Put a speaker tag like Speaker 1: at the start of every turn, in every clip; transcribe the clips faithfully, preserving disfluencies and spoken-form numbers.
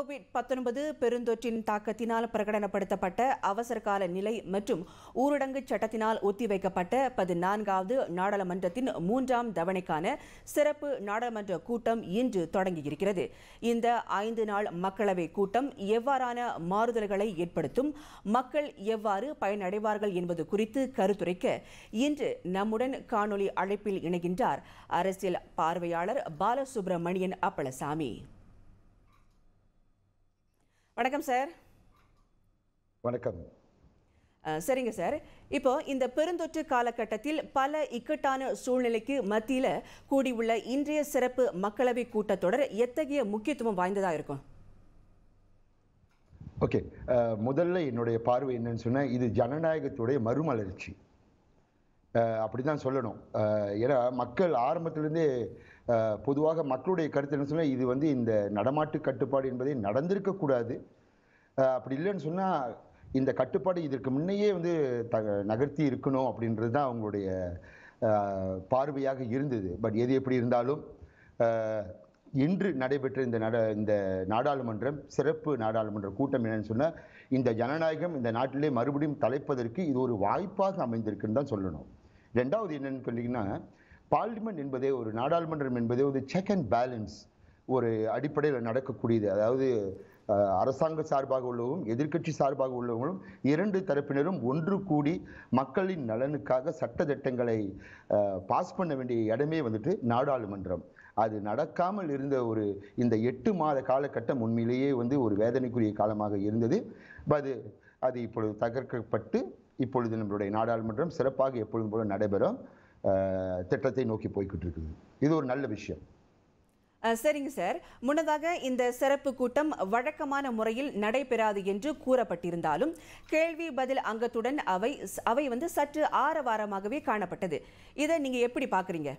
Speaker 1: Covid பத்தொன்பது பெருந்தொற்றின் தாக்கத்தினால் பிரகடனப்படுத்தப்பட்ட அவசரகால நிலை மற்றும் ஊரடங்கு சட்டத்தினால் ஒத்திவைக்கப்பட்ட பதினான்காவது நாடாளுமன்றத்தின் மூன்றாம் தவணைக்கான சிறப்பு நாடாளுமன்ற கூட்டம் இன்று தொடங்கியிருக்கிறது. இந்த ஐந்து நாள் மக்களவை கூட்டம் எவ்வாறான மாறுதல்களை ஏற்படுத்தும், மக்கள் எவ்வாறு பயனடைவார்கள் என்பது குறித்து கருத்துரைக்க இன்று நம்முடன் காணொலி அழைப்பில் இணைகின்றார் அரசியல் பார்வையாளர் பாலசுப்ரமணியன் அப்பளசாமி. வணக்கம் சார்.
Speaker 2: வணக்கம்.
Speaker 1: சரிங்க சார், இப்போ இந்த பெருந்தொற்று காலகட்டத்தில் பல இக்கட்டான சூழ்நிலைக்கு மத்தியில் கூடியுள்ள இன்றைய சிறப்பு மக்களவை கூட்டத்தொடர் எத்தகைய முக்கியத்துவம் வாய்ந்ததா இருக்கும்?
Speaker 2: ஓகே, முதல்ல என்னுடைய பார்வை என்னன்னு சொன்னா, இது ஜனநாயகத்துடைய மறுமலர்ச்சி அப்படிதான் சொல்லணும். ஏன்னா மக்கள் ஆரம்பத்திலிருந்தே பொதுவாக மக்களுடைய கருத்து என்ன சொன்னா, இது வந்து இந்த நடமாட்டு கட்டுப்பாடு என்பதை நடந்திருக்க கூடாது, அப்படி இல்லைன்னு சொன்னா இந்த கட்டுப்பாடு இதற்கு முன்னையே வந்து த நகர்த்தி இருக்கணும் அப்படின்றது தான் அவங்களுடைய பார்வையாக இருந்தது. பட் எது எப்படி இருந்தாலும் இன்று நடைபெற்ற இந்த நட இந்த நாடாளுமன்றம் சிறப்பு நாடாளுமன்ற கூட்டம் என்னன்னு சொன்னா, இந்த ஜனநாயகம் இந்த நாட்டிலே மறுபடியும் தலைப்பதற்கு இது ஒரு வாய்ப்பாக அமைந்திருக்குன்னு தான் சொல்லணும். ரெண்டாவது என்னன்னு கேட்டீங்கன்னா, பார்லிமெண்ட் என்பதே ஒரு நாடாளுமன்றம் என்பதே ஒரு செக் அண்ட் பேலன்ஸ் ஒரு அடிப்படையில் நடக்கக்கூடியது. அதாவது அரசாங்க சார்பாக உள்ளவரும் எதிர்க்கட்சி சார்பாக உள்ளவங்களும் இரண்டு தரப்பினரும் ஒன்று கூடி மக்களின் நலனுக்காக சட்ட திட்டங்களை பாஸ் பண்ண வேண்டிய இடமே வந்துட்டு நாடாளுமன்றம். அது நடக்காமல் இருந்த ஒரு இந்த எட்டு மாத காலகட்டம் உண்மையிலேயே வந்து ஒரு வேதனைக்குரிய காலமாக இருந்தது. அது அது இப்பொழுது தகர்க்கப்பட்டு இப்பொழுது நம்மளுடைய நாடாளுமன்றம் சிறப்பாக எப்பொழுதும் போல நடைபெறும் திட்டத்தை நோக்கி போய்கிட்டு இருக்குது. இது ஒரு நல்ல விஷயம்.
Speaker 1: சரிங்க சார், முன்னதாக இந்த சிறப்பு கூட்டம் வழக்கமான முறையில் நடைபெறாது என்று கூறப்பட்டிருந்தாலும் கேள்வி பதில் அங்கத்துடன் அவை அவை வந்து சற்று ஆரவாரமாகவே காணப்பட்டது. இதை நீங்க எப்படி பாக்குறீங்க?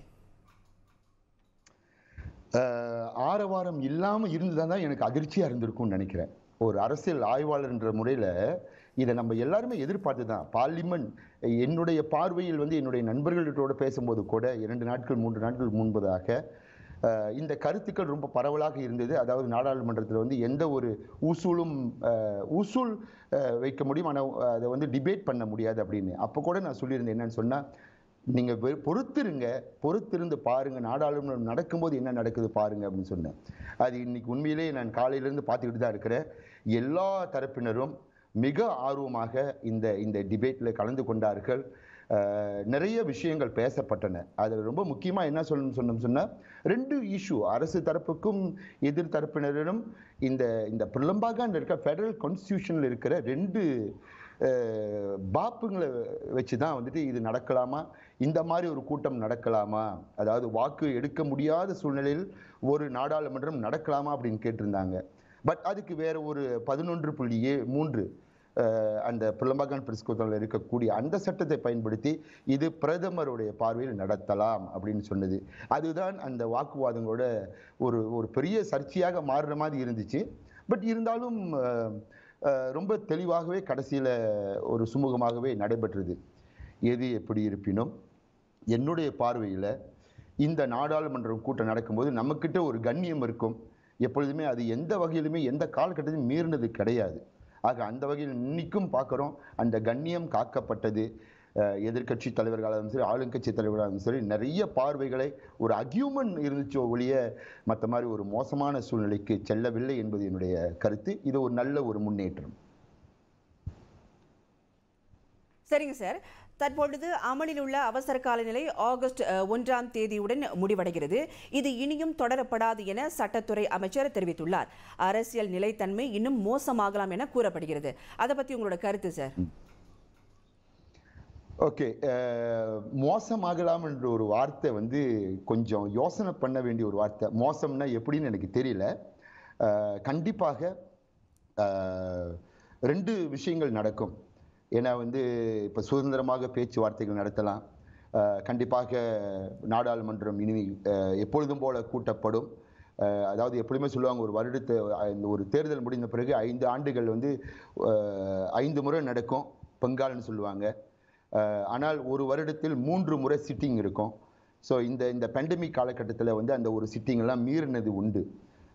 Speaker 2: ஆரவாரம் இல்லாம இருந்துதான் தான் எனக்கு அதிர்ச்சியா இருந்திருக்கும்னு நினைக்கிறேன். ஒரு அரசியல் ஆய்வாளர் என்ற முறையில இதை நம்ம எல்லாருமே எதிர்பார்த்து தான். பார்லிமெண்ட் என்னுடைய பார்வையில் வந்து என்னுடைய நண்பர்களோட பேசும்போது கூட இரண்டு நாட்கள் மூன்று நாட்கள் முன்பதாக இந்த கருத்துக்கள் ரொம்ப பரவலாக இருந்தது. அதாவது நாடாளுமன்றத்தில் வந்து எந்த ஒரு ஊசூலும் ஊசூல் வைக்க முடியும், ஆனால் அதை வந்து டிபேட் பண்ண முடியாது அப்படின்னு. அப்போ கூட நான் சொல்லியிருந்தேன் என்னன்னு சொன்னால், நீங்கள் பொறுத்திருங்க, பொறுத்திருந்து பாருங்கள், நாடாளுமன்றம் நடக்கும்போது என்ன நடக்குது பாருங்க அப்படின்னு சொன்னேன். அது இன்னைக்கு உண்மையிலேயே நான் காலையிலேருந்து பார்த்துக்கிட்டு தான் இருக்கிறேன். எல்லா தரப்பினரும் மிக ஆர்வமாக இந்த இந்த டிபேட்டில் கலந்து கொண்டார்கள். நிறைய விஷயங்கள் பேசப்பட்டன. அதில் ரொம்ப முக்கியமாக என்ன சொல்லணும்னு சொன்னோம் சொன்னால், ரெண்டு இஷ்யூ அரசு தரப்புக்கும் எதிர் தரப்பினரிடம் இந்த இந்த பிரலம்பாக இருக்க ஃபெடரல் கான்ஸ்டியூஷனில் இருக்கிற ரெண்டு பாப்புங்களை வச்சு தான் வந்துட்டு இது நடக்கலாமா, இந்த மாதிரி ஒரு கூட்டம் நடக்கலாமா, அதாவது வாக்கு எடுக்க முடியாத சூழ்நிலையில் ஒரு நாடாளுமன்றம் நடக்கலாமா அப்படின்னு கேட்டிருந்தாங்க. பட் அதுக்கு வேற ஒரு பதினொன்று புள்ளி ஏ மூன்று அந்த புலம்பகான் பிரிஸ்கோத்தலில் இருக்கக்கூடிய அந்த சட்டத்தை பயன்படுத்தி இது பிரதமருடைய பார்வையில் நடத்தலாம் அப்படின்னு சொன்னது. அதுதான் அந்த வாக்குவாதங்களோட ஒரு ஒரு பெரிய சர்ச்சையாக மாறுற மாதிரி இருந்துச்சு. பட் இருந்தாலும் ரொம்ப தெளிவாகவே கடைசியில் ஒரு சுமூகமாகவே நடைபெற்றது. எது எப்படி இருப்பினும் என்னுடைய பார்வையில் இந்த நாடாளுமன்ற கூட்டம் நடக்கும்போது நம்மக்கிட்ட ஒரு கண்ணியம் இருக்கும். எப்பொழுதுமே அது எந்த வகையிலுமே எந்த காலகட்டத்திலும் மீறினது கிடையாது. ஆக அந்த வகையில் இன்னைக்கும் பார்க்குறோம், அந்த கண்ணியம் காக்கப்பட்டது. எதிர்கட்சி தலைவர்களாலும் சரி ஆளுங்கட்சி தலைவர்களாலும் சரி நிறைய பார்வைகளை ஒரு அக்யூமெண்ட் இருந்துச்சோ ஒழிய மற்ற மாதிரி ஒரு மோசமான சூழ்நிலைக்கு செல்லவில்லை என்பது என்னுடைய கருத்து. இது ஒரு நல்ல ஒரு முன்னேற்றம்.
Speaker 1: சரிங்க சார், தற்பொழுது அமலில் உள்ள அவசர கால நிலை ஆகஸ்ட் ஒன்றாம் தேதியுடன் முடிவடைகிறது. இது இனியும் தொடரப்படாது என சட்டத்துறை அமைச்சர் தெரிவித்துள்ளார். அரசியல் நிலைத்தன்மை இன்னும் மோசமாகலாம் என கூறப்படுகிறது. அதை பற்றி உங்களோட கருத்து சார்?
Speaker 2: ஓகே, மோசமாகலாம் என்ற ஒரு வார்த்தை வந்து கொஞ்சம் யோசனை பண்ண வேண்டிய ஒரு வார்த்தை. மோசம்னா எப்படின்னு எனக்கு தெரியல. கண்டிப்பாக ரெண்டு விஷயங்கள் நடக்கும். ஏன்னா வந்து இப்போ சுதந்திரமாக பேச்சுவார்த்தைகள் நடத்தலாம். கண்டிப்பாக நாடாளுமன்றம் இனி எப்பொழுதும் போல கூட்டப்படும். அதாவது எப்படியுமே சொல்லுவாங்க, ஒரு வருடத்தை ஒரு தேர்தல் முடிந்த பிறகு ஐந்து ஆண்டுகள் வந்து ஐந்து முறை நடக்கும் பெங்கால்னு சொல்லுவாங்க. ஆனால் ஒரு வருடத்தில் மூன்று முறை சிட்டிங் இருக்கும். ஸோ இந்த இந்த பேண்டமிக் காலகட்டத்தில் வந்து அந்த ஒரு சிட்டிங்கெல்லாம் மீறினது உண்டு.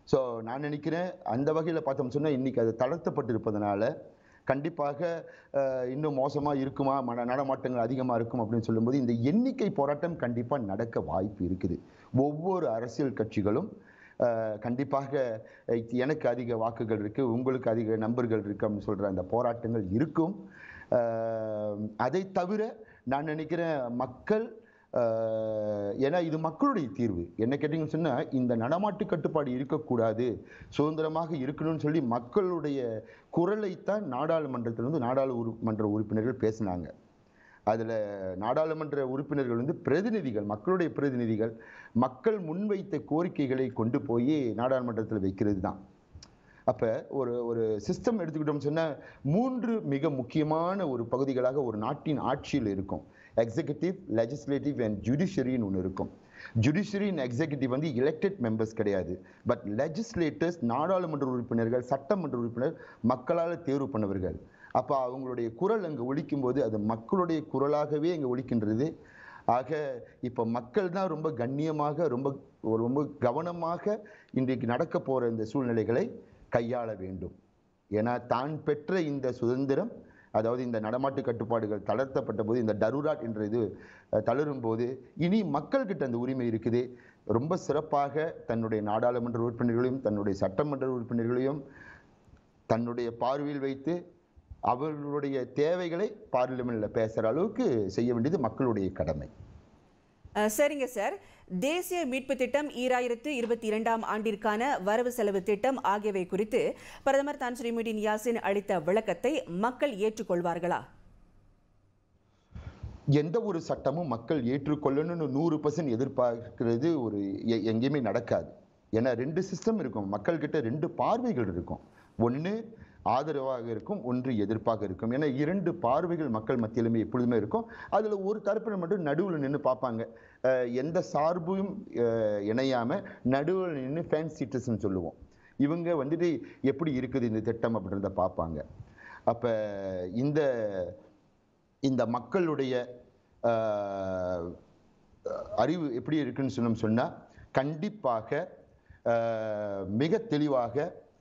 Speaker 2: ஸோ நான் நினைக்கிறேன் அந்த வகையில் பார்த்தோம் சொன்னால் இன்றைக்கி அது தளர்த்தப்பட்டிருப்பதனால கண்டிப்பாக இன்னும் மோசமாக இருக்குமா, மன நடமாட்டங்கள் அதிகமாக இருக்கும் அப்படின்னு சொல்லும்போது இந்த எண்ணிக்கை போராட்டம் கண்டிப்பாக நடக்க வாய்ப்பு இருக்குது. ஒவ்வொரு அரசியல் கட்சிகளும் கண்டிப்பாக எனக்கு அதிக வாக்குகள் இருக்குது, உங்களுக்கு அதிக நம்பர்கள் இருக்குது அப்படின்னு சொல்கிற அந்த போராட்டங்கள் இருக்கும். அதை தவிர நான் நினைக்கிறேன் மக்கள், ஏன்னா இது மக்களுடைய தீர்வு. என்ன கேட்டிங்கன்னு சொன்னால் இந்த நடமாட்டு கட்டுப்பாடு இருக்கக்கூடாது, சுதந்திரமாக இருக்கணும்னு சொல்லி மக்களுடைய குரலைத்தான் நாடாளுமன்றத்திலிருந்து நாடாளுமன்ற உறுப்பினர்கள் பேசினாங்க. அதில் நாடாளுமன்ற உறுப்பினர்கள் வந்து பிரதிநிதிகள், மக்களுடைய பிரதிநிதிகள், மக்கள் முன்வைத்த கோரிக்கைகளை கொண்டு போய் நாடாளுமன்றத்தில் வைக்கிறது தான். அப்போ ஒரு ஒரு சிஸ்டம் எடுத்துக்கிட்டோம்னு சொன்னால் மூன்று மிக முக்கியமான ஒரு பகுதிகளாக ஒரு நாட்டின் ஆட்சியில் இருக்கும். எக்ஸிகியூட்டிவ், லெஜிஸ்லேட்டிவ் அண்ட் ஜுடிஷியரின்னு ஒன்று இருக்கும். ஜுடிஷியரி அண்ட் எக்ஸிகியூட்டிவ் வந்து எலெக்டட் மெம்பர்ஸ் கிடையாது. பட் லெஜிஸ்லேட்டர்ஸ், நாடாளுமன்ற உறுப்பினர்கள், சட்டமன்ற உறுப்பினர் மக்களால் தேர்வு பண்ணவர்கள். அப்போ அவங்களுடைய குரல் அங்கே ஒலிக்கும் போது அது மக்களுடைய குரலாகவே அங்கே ஒலிக்கின்றது. ஆக இப்போ மக்கள் தான் ரொம்ப கண்ணியமாக, ரொம்ப ரொம்ப கவனமாக இன்றைக்கு நடக்க போகிற இந்த சூழ்நிலைகளை கையாள வேண்டும். ஏன்னா தான் பெற்ற இந்த சுதந்திரம், அதாவது இந்த நடமாட்டு கட்டுப்பாடுகள் தளர்த்தப்பட்ட போது, இந்த டருராட் என்ற இது தளரும் போது இனி மக்கள்கிட்ட அந்த உரிமை இருக்குது. ரொம்ப சிறப்பாக தன்னுடைய நாடாளுமன்ற உறுப்பினர்களையும் தன்னுடைய சட்டமன்ற உறுப்பினர்களையும் தன்னுடைய பார்வையில் வைத்து அவர்களுடைய தேவைகளை பார்லிமெண்ட்டில் பேசுகிற அளவுக்கு செய்ய வேண்டியது மக்களுடைய கடமை.
Speaker 1: சரிங்க சார், தேசிய மீட்பு திட்டம் ஈராயிரத்து இருபத்தி இரண்டாம் ஆண்டிற்கான வரவு செலவு திட்டம் ஆகியவை குறித்து பிரதமர் தான் ஸ்ரீ முஹிடின் யாசின் அளித்த விளக்கத்தை மக்கள் ஏற்றுக்கொள்வார்களா?
Speaker 2: எந்த ஒரு சட்டமும் மக்கள் ஏற்றுக்கொள்ளணும்னு நூறு பர்சன்ட் எதிர்பார்க்கிறது ஒரு எங்கேயுமே நடக்காது. ஏன்னா ரெண்டு சிஸ்டம் இருக்கும், மக்கள்கிட்ட ரெண்டு பார்வைகள் இருக்கும். ஒன்று ஆதரவாக இருக்கும், ஒன்று எதிர்ப்பாக இருக்கும். ஏன்னா இரண்டு பார்வைகள் மக்கள் மத்தியிலுமே எப்பொழுதுமே இருக்கும். அதில் ஒரு தரப்பில் மட்டும் நடுவில் நின்று பார்ப்பாங்க. எந்த சார்பும் இணையாமல் நடுவில் நின்று ஃபேன்ஸ் சிட்டிசன் சொல்லுவோம். இவங்க வந்துட்டு எப்படி இருக்குது இந்த திட்டம் அப்படின்றத பார்ப்பாங்க. அப்போ இந்த இந்த மக்களுடைய அறிவு எப்படி இருக்குன்னு சொன்னோம் சொன்னால் கண்டிப்பாக மிக தெளிவாக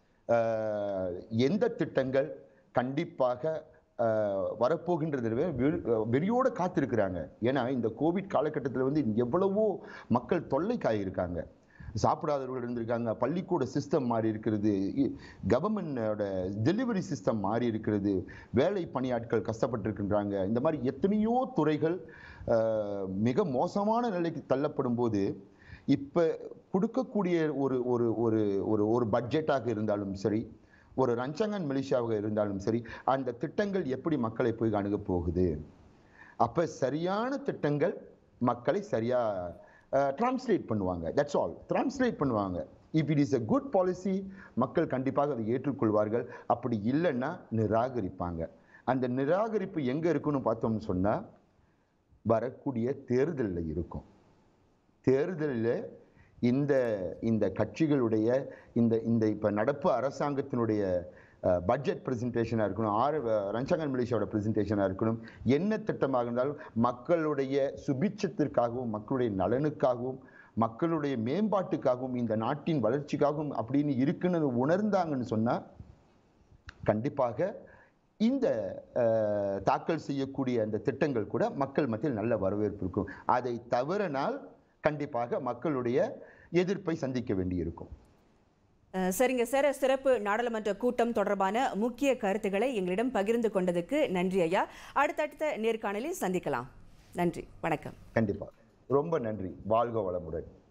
Speaker 2: எந்த திட்டங்கள் கண்டிப்பாக வரப்போகின்றது வெறியோடு காத்திருக்கிறாங்க. ஏன்னா இந்த கோவிட் காலகட்டத்தில் வந்து எவ்வளவோ மக்கள் தொல்லைக்காயிருக்காங்க. சாப்பிடாதவர்கள் இருந்திருக்காங்க, பள்ளிக்கூட சிஸ்டம் மாறி இருக்கிறது, கவர்மெண்டோட டெலிவரி சிஸ்டம் மாறி இருக்கிறது, வேலை பணியாட்கள் கஷ்டப்பட்டிருக்கின்றாங்க. இந்த மாதிரி எத்தனையோ துறைகள் மிக மோசமான நிலைக்கு தள்ளப்படும் போது இப்போ கொடுக்கக்கூடிய ஒரு ஒரு ஒரு ஒரு ஒரு பட்ஜெட்டாக இருந்தாலும் சரி, ஒரு ரஞ்சாங்கன் மிலிஷியாவாக இருந்தாலும் சரி, அந்த திட்டங்கள் எப்படி மக்களை போய் அணுக போகுது? அப்போ சரியான திட்டங்கள் மக்களை சரியாக டிரான்ஸ்லேட் பண்ணுவாங்க. தட்ஸ் ஆல், டிரான்ஸ்லேட் பண்ணுவாங்க. If it is a good policy மக்கள் கண்டிப்பாக அதை ஏற்றுக்கொள்வார்கள். அப்படி இல்லைன்னா நிராகரிப்பாங்க. அந்த நிராகரிப்பு எங்கே இருக்குன்னு பார்த்தோம்னு சொன்னால் வரக்கூடிய தேர்தலில் இருக்கும். தேர்தலில் இந்த இந்த கட்சிகளுடைய இந்த இந்த இப்போ நடப்பு அரசாங்கத்தினுடைய பட்ஜெட் ப்ரெசன்டேஷனாக இருக்கணும், ஆறு ரஞ்சாங்கன் மிலிஷியாவோட ப்ரெசன்டேஷனாக இருக்கணும், என்ன திட்டமாக இருந்தாலும் மக்களுடைய சுபிட்சத்திற்காகவும் மக்களுடைய நலனுக்காகவும் மக்களுடைய மேம்பாட்டுக்காகவும் இந்த நாட்டின் வளர்ச்சிக்காகவும் அப்படின்னு இருக்குன்னு உணர்ந்தாங்கன்னு சொன்னால் கண்டிப்பாக இந்த தாக்கல் செய்யக்கூடிய அந்த திட்டங்கள் கூட மக்கள் மத்தியில் நல்ல வரவேற்பு இருக்கும். அதை தவிரனால் கண்டிப்பாக மக்களுடைய எதிர்ப்பை சந்திக்க வேண்டியிருக்கும்.
Speaker 1: சரிங்க சார், சிறப்பு நாடாளுமன்ற கூட்டம் தொடர்பான முக்கிய கருத்துக்களை எங்களிடம் பகிர்ந்து கொண்டதுக்கு நன்றி ஐயா. அடுத்தடுத்த நேர்காணலில் சந்திக்கலாம். நன்றி, வணக்கம்.
Speaker 2: கண்டிப்பாக, ரொம்ப நன்றி. வாழ்க வளமுடன்.